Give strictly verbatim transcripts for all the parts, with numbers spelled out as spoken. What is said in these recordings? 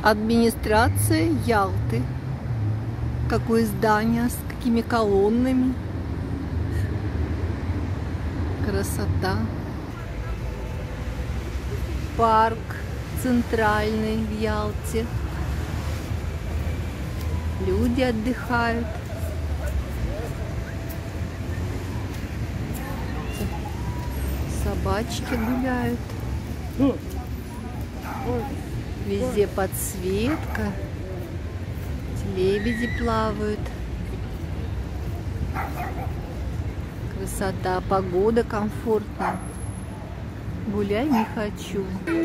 Администрация Ялты. Какое здание, с какими колоннами. Красота. Парк центральный в Ялте. Люди отдыхают. Собачки гуляют. Везде подсветка. Лебеди плавают. Красота, погода комфортная. Гуляй не хочу.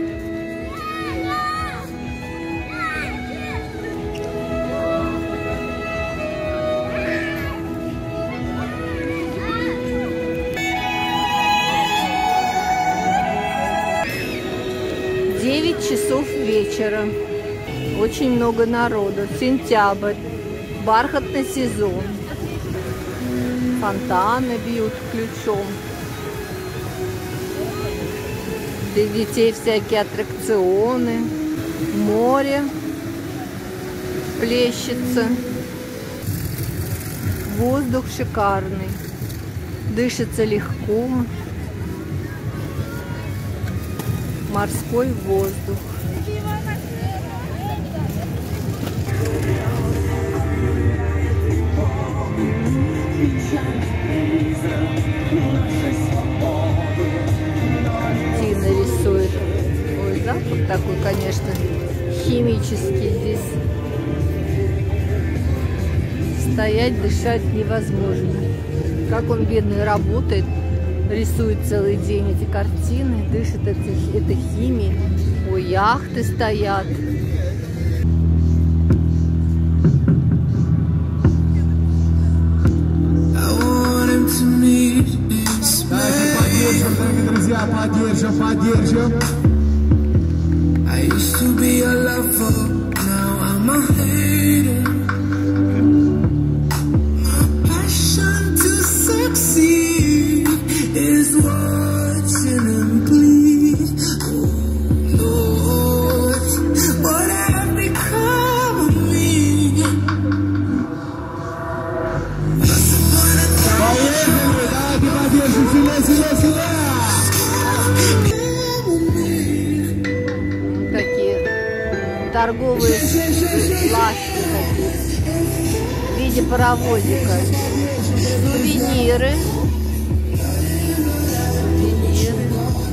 девять часов вечера. Очень много народу. Сентябрь. Бархатный сезон. Фонтаны бьют ключом. Для детей всякие аттракционы. Море плещется. Воздух шикарный. Дышится легко. Морской воздух. Тина рисует. Ой, запах такой, конечно, химический здесь. Стоять, дышать невозможно. Как он, бедный, работает. Рисует целый день эти картины, дышит этой, этой химией. Ой, яхты стоят. Давайте поддержим, дорогие друзья, поддержим, поддержим. I used to be a lover, now I'm a hater. My passion to succeed is watching him bleed. Oh Lord, what have become of me? Поехали, давайте поддержим, сильнее, сильнее, сильнее. Торговые плащи в виде паровозика. Сувениры. Сувениры.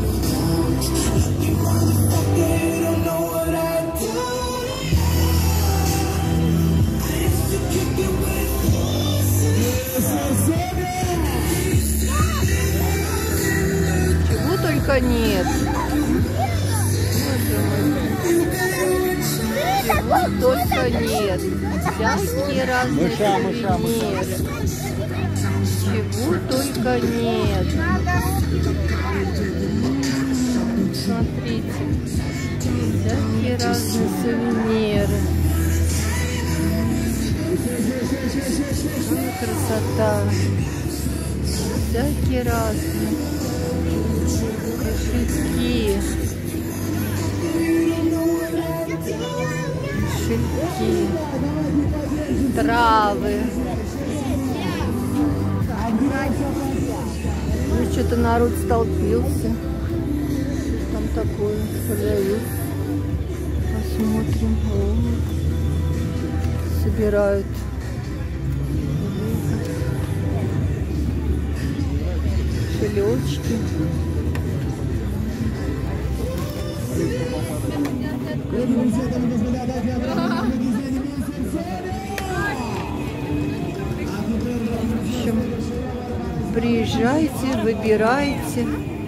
Чего только нет. Чего только нет. Всякие разные сувениры. Чего только нет. Смотрите. Всякие разные сувениры. Ой, красота. Всякие разные. Кошельки. Кошельки. Травы. Ну, что-то народ столпился. Там такое продают. Посмотрим. О, собирают. Шелечки. В общем, приезжайте, выбирайте,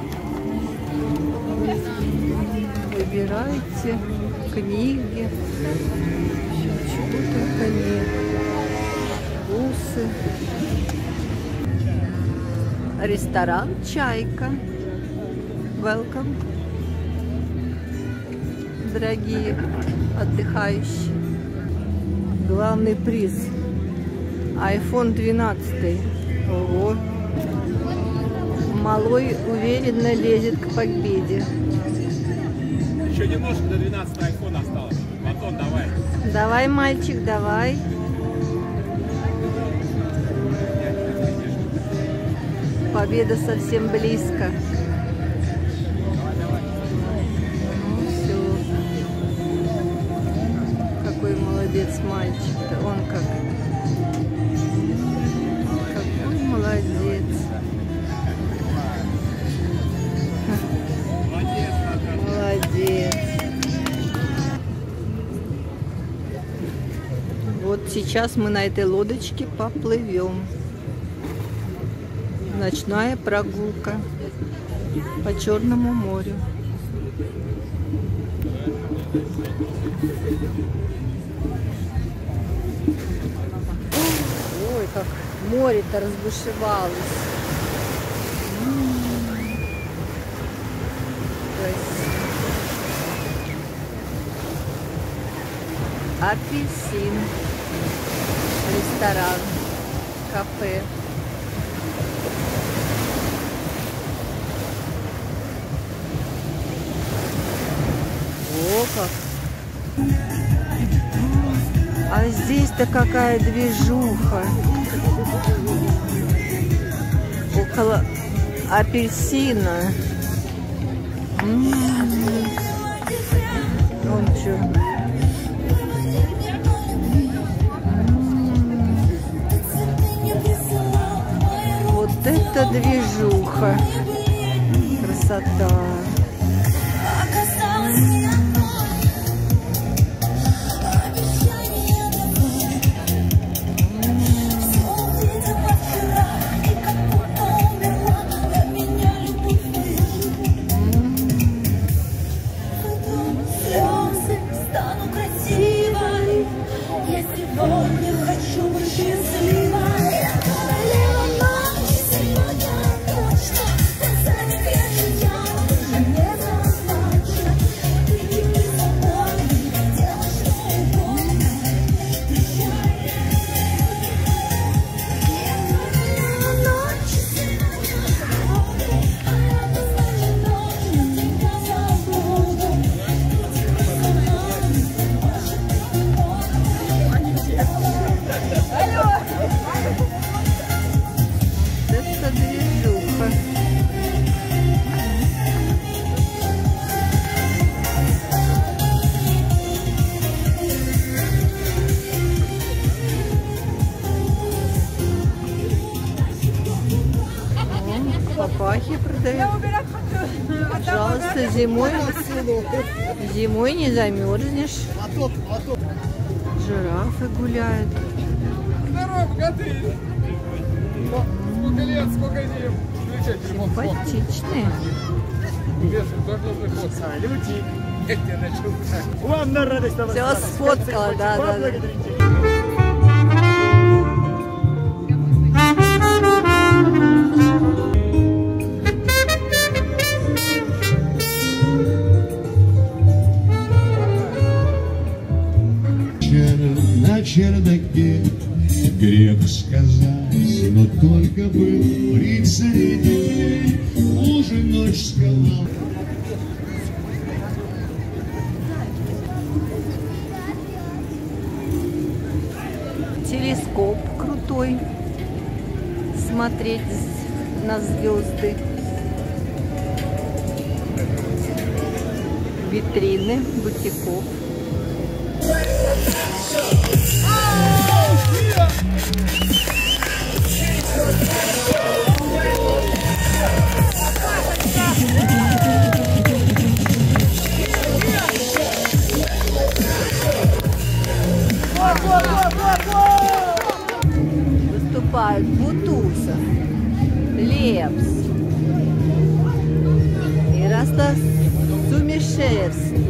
выбирайте книги, чего только нет, вкусы. Ресторан «Чайка». Welcome, дорогие отдыхающие. Главный приз айфон двенадцать. Ого. Малой уверенно лезет к победе. Еще немножко до двенадцатого айфона осталось. Батон давай. Давай, мальчик, давай. Победа совсем близко. Ну все. Какой молодец мальчик-то. Он как. Какой молодец. Молодец. Вот сейчас мы на этой лодочке поплывем. Ночная прогулка по Черному морю. Ой, как море-то разбушевалось. М-м-м. Апельсин. Ресторан. Кафе. О, как. А здесь-то какая движуха. Около апельсина. М-м-м. Вон что. Вот это движуха. Красота. Папахи продают. Пожалуйста, зимой, зимой не замерзнешь. Жирафы гуляют. Здорово, богатырь! Сколько лет, сколько зим! Симпатичные. Салютик! Вам на радость! Все сфоткала, да, да, да. На чердаке грех сказать, но только был при царе, уже ночь сказал. Телескоп крутой. Смотреть на звезды. Витрины бутиков. Выступают Бутусов, Лепс, Ярослав Сумишевский,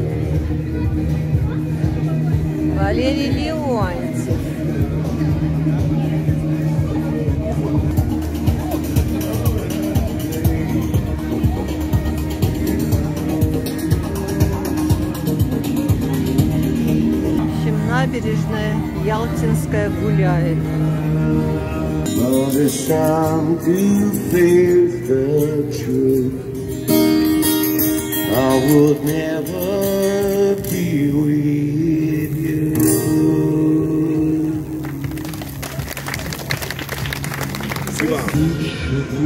Валерий Леонтьев. Набережная Ялтинская гуляет. But it's time to face the truth. I would never be with you.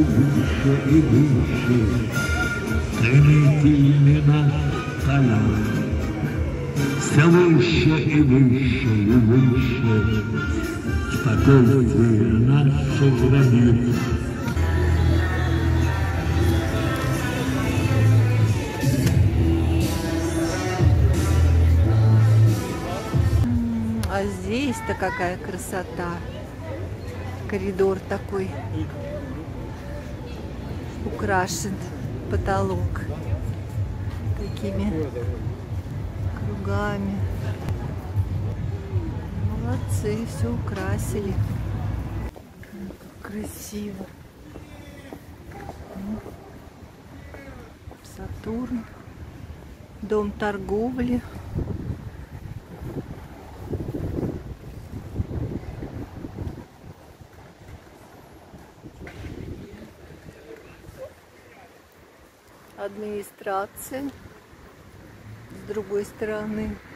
выше и выше. Стремительны наши поля. Все выше и выше и выше. Спокойствие наших границ. А здесь-то какая красота. Коридор такой. Украшен потолок такими кругами. Молодцы, все украсили. Как красиво. Сатурн. Дом торговли. Администрация с другой стороны.